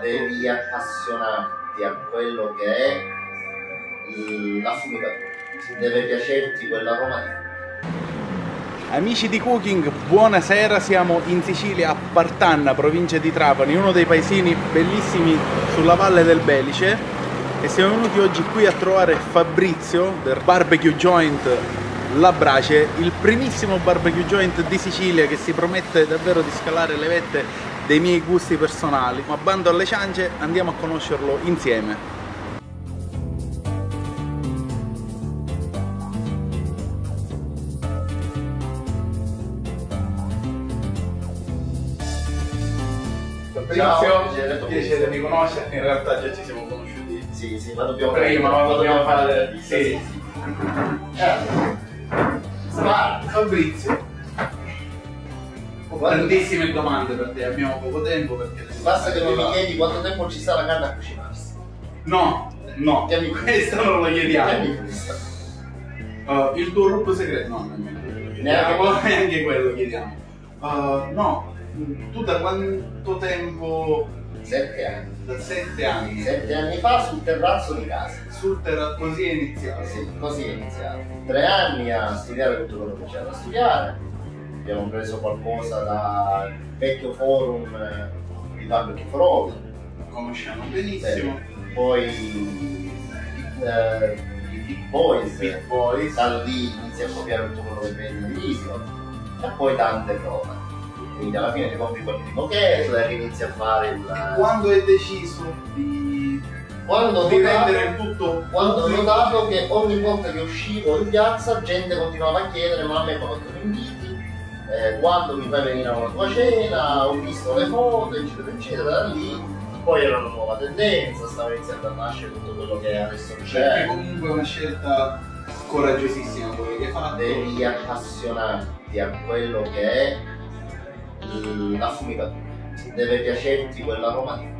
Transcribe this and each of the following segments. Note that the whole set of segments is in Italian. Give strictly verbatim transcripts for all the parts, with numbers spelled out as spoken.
devi appassionarti a quello che è l'affumicatura, deve piacerti quell'aroma di. Amici di Cooking, buonasera, siamo in Sicilia a Partanna, provincia di Trapani, uno dei paesini bellissimi sulla valle del Belice, e siamo venuti oggi qui a trovare Fabrizio del Barbecue Joint La Brace, il primissimo barbecue joint di Sicilia che si promette davvero di scalare le vette dei miei gusti personali. Ma bando alle ciance, andiamo a conoscerlo insieme. Ciao, piacere, piacere di conoscerti, in realtà già ci siamo conosciuti. Sì, sì, ma dobbiamo prima, ma dobbiamo fare. Sì, sì. Eh. Fabrizio, ho tantissime domande per te, abbiamo poco tempo perché. Basta che non mi chiedi quanto tempo ci sta la carne a cucinarsi. No, no, questo non lo chiediamo. Uh, il tuo gruppo segreto? No, nemmeno. Neanche, neanche quello chiediamo. Uh, no, tu da quanto tempo? Sette anni. Da sette anni. Sette anni fa sul terrazzo di casa. Sul terrazzo, così è iniziato? Sì, così è iniziato. Tre anni a studiare tutto quello che c'era da studiare. Abbiamo preso qualcosa dal vecchio forum eh, di Barbecue for All. Conosciamo benissimo. Eh, poi eh, i Big Boys. Big Boys. Da lì inizi a copiare tutto quello che vedi in televisione. E poi tante prove. Quindi alla fine ti compri quel primo Kessler e inizi a fare il. Quando hai deciso di, quando di notato, rendere il tutto? Quando ho notato che ogni volta che uscivo in piazza gente continuava a chiedere: ma a me quando mi inviti? Eh, quando mi fai venire a una tua cena? Ho visto le foto, eccetera eccetera. Da lì poi era una nuova tendenza, stava iniziando a nascere tutto quello che adesso c'è. Perché comunque è una scelta coraggiosissima quella che hai fatto. Devi appassionarti a quello che è l'affumicatura, deve piacerti quell'aroma di.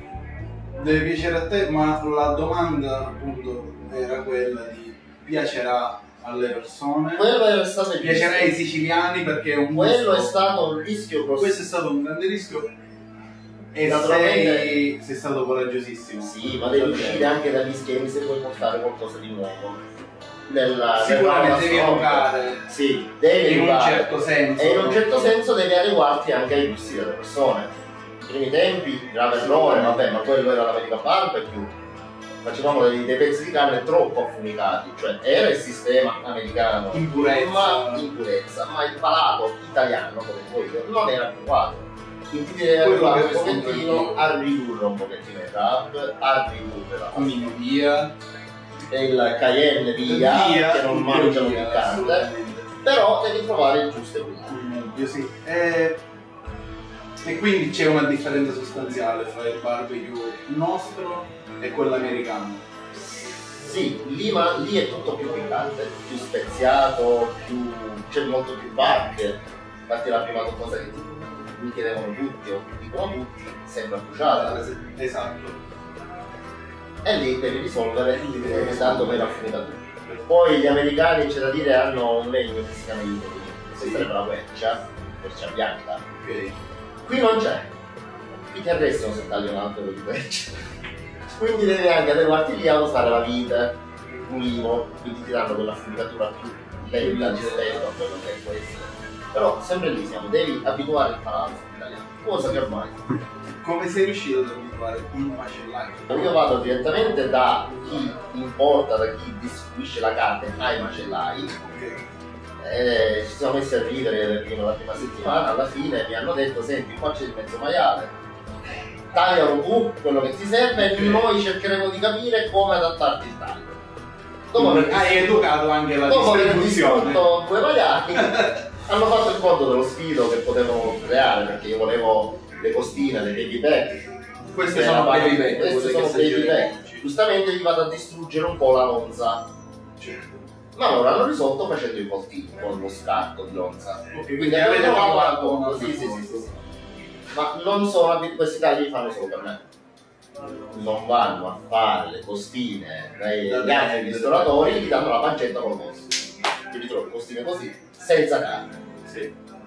Deve piacere a te, ma la domanda appunto era quella di: piacerà alle persone? Quello era stato il piacerà ai siciliani, perché è un quello gusto. È stato un rischio grosso. Questo è stato un grande rischio e sei, sei stato coraggiosissimo. Sì, ma devi uscire anche dagli schemi se vuoi portare qualcosa di nuovo. Nella, sicuramente devi educare, sì, devi in educare. un certo senso, e in un certo senso devi adeguarti anche ai gusti delle persone. I primi tempi, grave errore, vabbè, ma quello era l'American Barbecue, facevamo dei, dei pezzi di carne troppo affumicati, cioè era il sistema americano, in purezza, ma, in purezza, ma il palato italiano, come poi io, non era adeguato. Quindi ti devi adeguare un pochettino a ridurre un pochettino il rub, a ridurre la via e il cayenne via, via che non mangiano piccante, però devi trovare il giusto equilibrio. Sì. E, e quindi c'è una differenza sostanziale tra il barbecue nostro e quello americano. Sì, lì, ma, lì è tutto più piccante, più speziato, più, c'è molto più bark. Infatti la prima cosa che mi chiedevano tutti, o dicono tutti, sembra bruciata. Esatto. E lì devi risolvere tanto per l'affumicatura. Poi gli americani, c'è da dire, hanno un legno che si chiama Italy, questa sarebbe la quercia, quercia bianca. Okay. Qui non c'è, qui ti arrestano se tagli un albero di quercia. Quindi devi anche adeguarti lì a usare la vite, l'ulivo, quindi ti danno quell'affumicatura più lenta rispetto a quello che è questo. Però sempre lì siamo, devi abituare il palato italiano, cosa che ormai. Come sei riuscito ad abituare il macellaio? Io vado direttamente da chi importa, da chi distribuisce la carne ai macellai. Okay. E ci siamo messi a ridere la prima, la prima settimana, alla fine mi hanno detto: senti, qua c'è il mezzo maiale, taglialo tu quello che ti serve, okay. E noi cercheremo di capire come adattarti il taglio. Dopo aver hai educato anche la dopo distribuzione. Dopo aver due maiali hanno fatto il conto dello sfido che potevano creare, perché io volevo le costine, le baby back. Queste sono baby back. Queste sono baby back. Giustamente gli vado a distruggere un po' la lonza. Certo. Ma loro hanno risolto facendo i coltini con lo scatto di lonza. Okay, quindi avete trovato una. Sì, sì, sì, sì. Ma non sono abituati, questi tagli li fanno solo per me. Non vanno a fare le costine dagli altri ristoratori, gli danno la pancetta con l'osso. Ti ritrovi costine così, senza carne. Sì.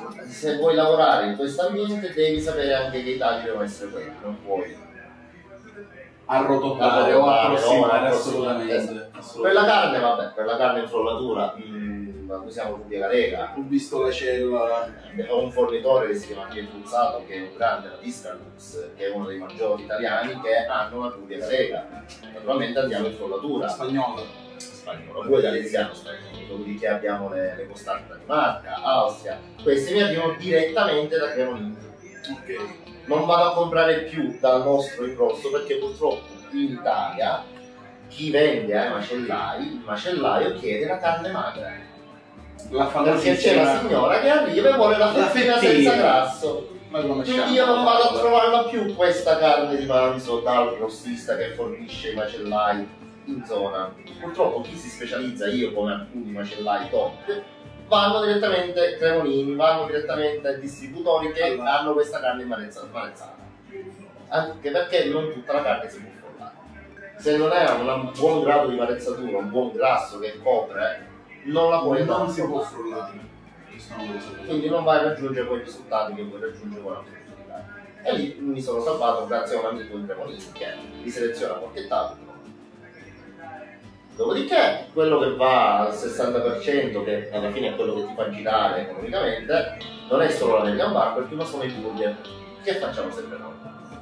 se vuoi lavorare in questo ambiente devi sapere anche che i tagli devono essere quelli, non puoi arrotondare o approssimare, assolutamente, esatto. assolutamente. Per la carne, vabbè, per la carne in frullatura mh, usiamo Puglia Galega. Ho visto la cella. Ho un fornitore che si chiama Pietruzzato, che è un grande, la Distralux, che è uno dei maggiori italiani, che hanno una Puglia Galega. Naturalmente andiamo in frullatura. Spagnola. Spagnolo, poi galeziano spagnolo, dopodiché abbiamo le, le costante da Danimarca, Austria, questi mi arrivano direttamente da Cremonini. Ok. Non vado a comprare più dal nostro ingrosso perché purtroppo in Italia chi vende ai macellai, il macellaio chiede la carne magra. La perché c'è la signora che arriva e vuole la fettina senza grasso. Quindi io non vado a trovarla più questa carne di manzo dal grossista che fornisce i macellai in zona. Purtroppo chi si specializza, io come alcuni macellai top, vanno direttamente Cremonini, vanno direttamente ai distributori che allora. hanno questa carne marezzata. Anche perché non tutta la carne si può frullare. Se non è un buon grado di marezzatura, un buon grasso che copre, non la puoi non si può frullare. Quindi non vai a raggiungere quei risultati che puoi raggiungere con la frullatura. E lì mi sono salvato grazie a un amico in Cremonini che mi seleziona porchettato. Dopodiché quello che va al sessanta per cento, che alla fine è quello che ti fa girare economicamente, non è solo l'American Barbecue, ma sono i burger, che facciamo sempre noi.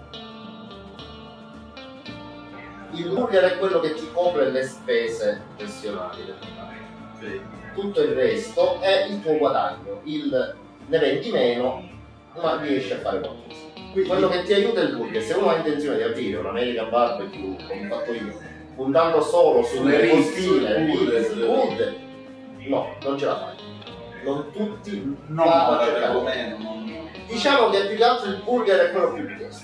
Il burger è quello che ti copre le spese gestionali del sì. Tutto il resto è il tuo guadagno, il ne vendi meno, ma riesci a fare qualcosa. Quindi quello che ti aiuta è il burger. Se uno ha intenzione di aprire un American Barbecue, come ho fatto io, puntando solo sulle costine, food, no, non ce la fai. Non tutti non vanno a cercare meno. Non... Diciamo che più che altro il burger è quello più richiesto.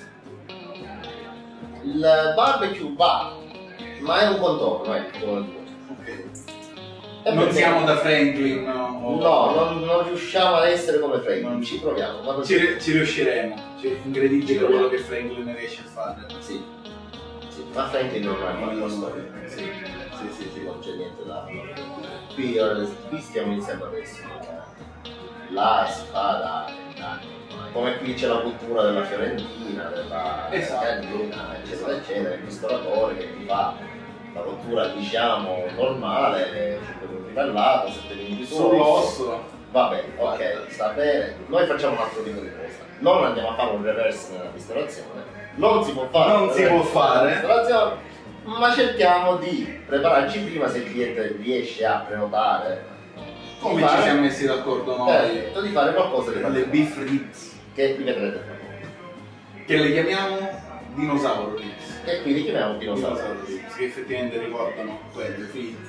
Il barbecue va, ma è un contorno, ecco. Okay. Non siamo da Franklin, no? O... No, non, non riusciamo ad essere come Franklin, non ci proviamo. Ma ci, ci riusciremo, c'è incredibile quello che Franklin riesce a fare. Sì. Ma Franklin non è una storia. Sì, sì, sì, sì. Non c'è niente da. Qui, qui stiamo iniziando adesso. La si fa da vent'anni. Come qui c'è la cultura della fiorentina, della esatto. cantina, eccetera, eccetera, il ristoratore che ti fa la cottura diciamo normale, cinque minuti pellato, sette minuti sull'osso. Vabbè, ok, sta bene. Noi facciamo un altro tipo di cosa. Non andiamo a fare un reverse nella ristorazione. Non si può fare, non si può fare, ma cerchiamo di prepararci prima se il cliente riesce a prenotare. Come fare, ci siamo messi d'accordo noi? Perfetto, di fare qualcosa di le beef ribs. Che li vedrete tra poco. Che le chiamiamo dinosauro ribs. E qui li chiamiamo dinosauro, dinosauro ribs. Che effettivamente ricordano quelle fritte.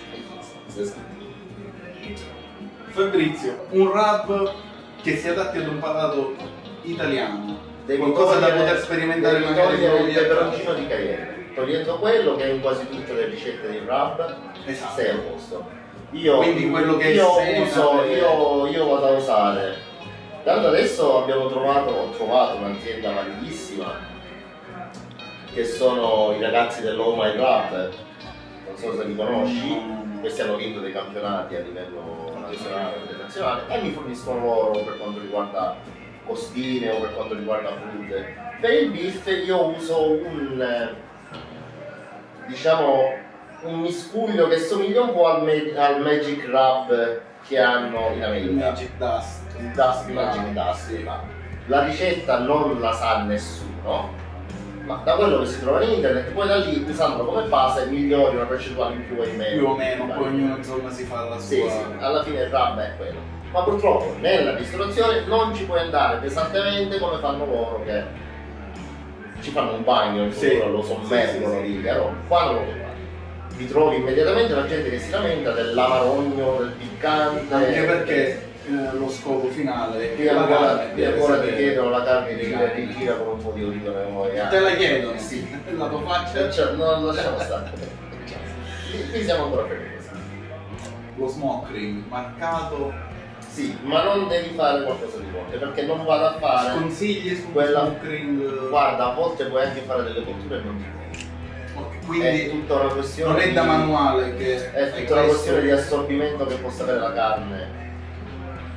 Fabrizio, un rub che si adatti ad un palato italiano. Devi qualcosa togliere, da poter sperimentare devi magari togliere il peperoncino di Cayenne, togliendo quello che è in quasi tutte le ricette di rub, esatto. Sei a posto. Io, quindi quello che io, è uso, è... io, io vado a usare, tanto adesso abbiamo trovato, ho trovato un'azienda validissima che sono i ragazzi dell'All My Rub, non so se li conosci, mm. questi hanno vinto dei campionati a livello nazionale e internazionale e mi forniscono loro per quanto riguarda costine o per quanto riguarda food. Per il beef io uso un diciamo un miscuglio che somiglia un po' al, al Magic Rub che hanno in America. Il Magic Dust. Il Dust, Magic Dust. Sì. La ricetta non la sa nessuno, ma da quello che si trova in internet, poi da lì usandolo come base migliori una percentuale in più o in meno. Più o meno, poi ognuno insomma si fa la sua. Sì, sì, alla fine il rub è quello. Ma purtroppo nella ristorazione non ci puoi andare pesantemente come fanno loro che ci fanno un bagno in futuro, sì, lo sommergono sì, sì, di sì. Qua non lo puoi fare. Vi trovi immediatamente la gente che si lamenta del lamarogno, del piccante. Anche perché eh, lo scopo finale è che la carne ti ancora ti chiedono la carne di gira, di gira con un po' di oliva memoria. Te la chiedono? Sì. La tua faccia? Cioè, non lasciamo stare. Qui siamo ancora fermi. Lo smoke ring marcato. Sì, ma non devi fare qualcosa di forte perché non vado a fare. Consigli su quella smoke ring? Guarda, a volte puoi anche fare delle cotture e non ti puoi. Okay, quindi è tutta una questione. Non è da di, manuale che. È tutta una questione di assorbimento che possa avere la carne.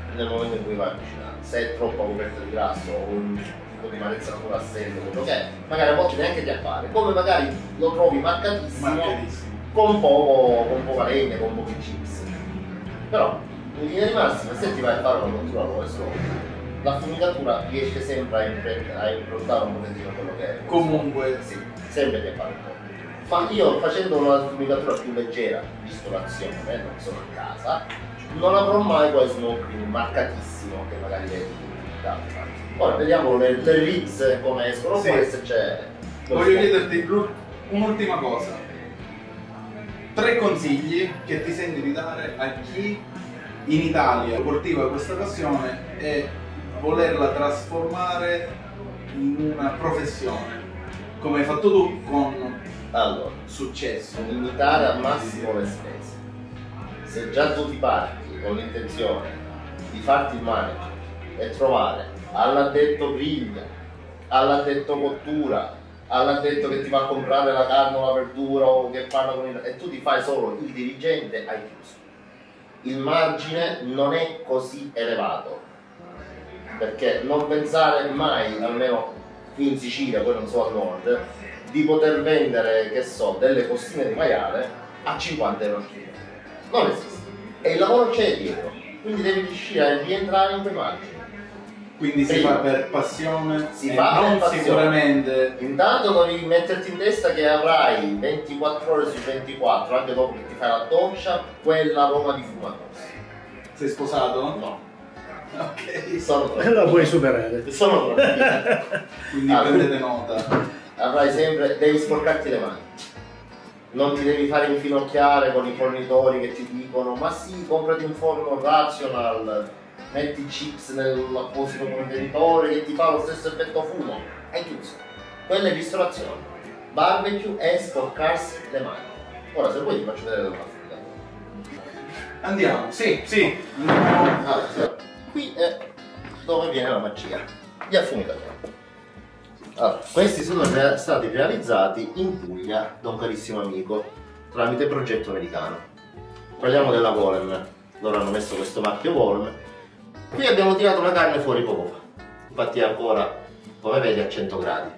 nel momento in cui vai a cucinare. Se è troppo coperta di grasso o un tipo di marezzatura assente, quello che è, magari a volte neanche ti appare, come magari lo trovi marcatissimo, Marcatissimo. con poco, con poca legna, con pochi chips. Però in linea di massima, se ti vai a fare una cottura allo slow, la affumicatura riesce sempre a, impre- a improntare un pochettino quello che è. Comunque, Sì, sempre che fare un po'. Ma io facendo una affumicatura più leggera, visto l'azione, eh, non sono a casa, non avrò mai poi smoke marcatissimo che magari vedi da altre parti. Ora vediamo le, le ribs come escono Sì. fuori, se c'è. voglio chiederti l'ul- un'ultima cosa. Tre consigli che ti senti di dare a chi in Italia coltiva questa passione e volerla trasformare in una professione, come hai fatto tu con Allora, successo. limitare al massimo le spese. Se già tu ti parti con l'intenzione di farti il manager e trovare all'addetto griglia, all'addetto cottura, all'addetto che ti va a comprare la carne o la verdura o che parla con il... e tu ti fai solo il dirigente, hai chiuso. Il margine non è così elevato, perché non pensare mai, almeno qui in Sicilia, poi non so al nord, di poter vendere, che so, delle costine di maiale a cinquanta euro al chilo. Non esiste. E il lavoro c'è dietro, quindi devi riuscire a rientrare in quei margini. Quindi si Prima. fa per passione Si e fa per non passione. sicuramente. Intanto devi metterti in testa che avrai ventiquattro ore su ventiquattro, anche dopo che ti fai la doccia, quella aroma di fumatos. Sei sposato? No, Ok. sono E la puoi superare. Sono Quindi Ah, prendete nota. avrai sempre, devi sporcarti le mani. Non ti devi fare infinocchiare con i fornitori che ti dicono ma sì, comprati un forno Rational, metti chips nell'apposito contenitore che ti fa lo stesso effetto fumo. Hai chiuso. Quella è ristorazione. Barbecue è sporcarsi le mani. Ora se vuoi ti faccio vedere dove va. Andiamo, sì, sì. Andiamo. Allora, sì. Qui è dove viene la magia. Gli affumicatori. Allora, questi sono rea- stati realizzati in Puglia da un carissimo amico tramite progetto americano. Parliamo della Golem. Loro hanno messo questo marchio Golem. Qui abbiamo tirato la carne fuori poco fa. Infatti è ancora, come vedi, a cento gradi.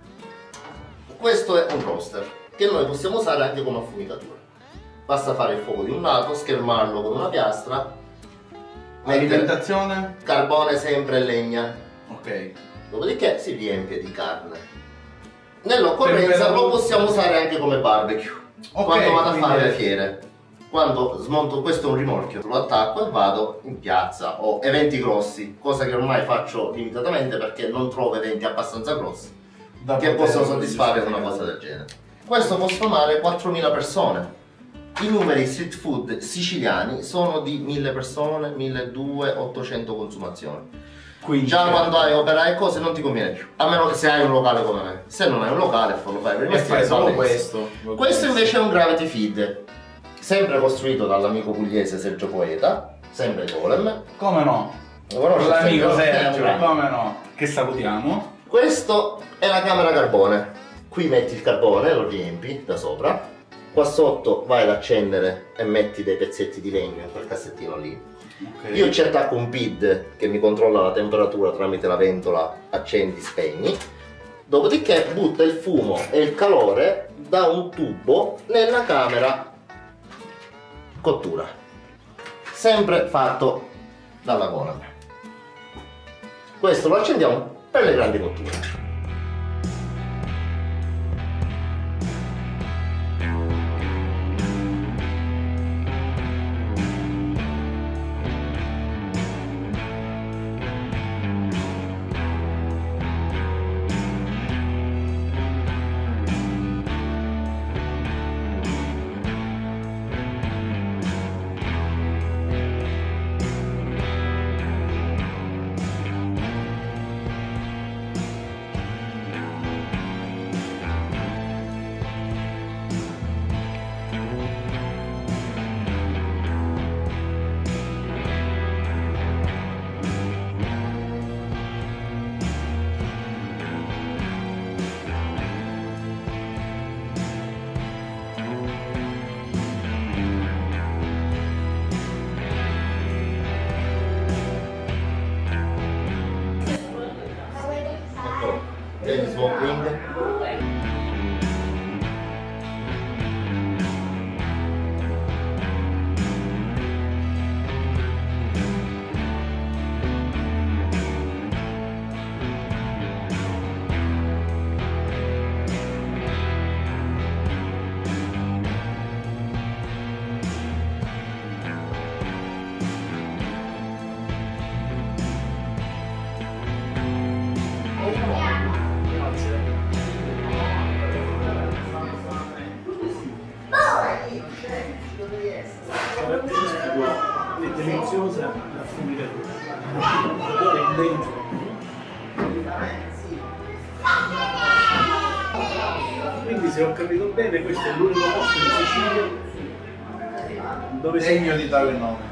Questo è un roaster che noi possiamo usare anche come affumicatura. Basta fare il fuoco di un lato, schermarlo con una piastra, mettere Alimentazione? carbone sempre e legna. Ok. Dopodiché si riempie di carne. Nell'occorrenza Temperatura- lo possiamo usare anche come barbecue. Ok, Quando vado a quindi- fare le fiere. Quando smonto, questo è un rimorchio, lo attacco e vado in piazza o eventi grossi, cosa che ormai faccio limitatamente perché non trovo eventi abbastanza grossi Da che poter possono soddisfare una cosa del genere. Questo può sfamare quattromila persone. I numeri street food siciliani sono di mille persone, milleduecento, ottocento consumazioni. Quindi Già quando hai operai e cose non ti conviene più, a meno che se hai un locale come me. Se non hai un locale, lo fai per il e mestiere, fai solo va benissimo. questo. Questo invece è un gravity feed, sempre costruito dall'amico pugliese Sergio Poeta, sempre Golem. Come no? Lo conosci, L'amico Sergio? Sergio, Eh, come no? Che salutiamo. Questo è la camera carbone. Qui metti il carbone, lo riempi da sopra. Qua sotto vai ad accendere e metti dei pezzetti di legno in quel cassettino lì. Ok. Io ci attacco un P I D che mi controlla la temperatura tramite la ventola accendi spegni. Dopodiché butta il fumo e il calore da un tubo nella camera cottura. Sempre fatto dalla Golem. Questo lo accendiamo per le grandi cotture. smoke ring. È deliziosa la fumicatura è dentro. Quindi se ho capito bene questo è l'unico posto in Sicilia dove Segno di tale nome.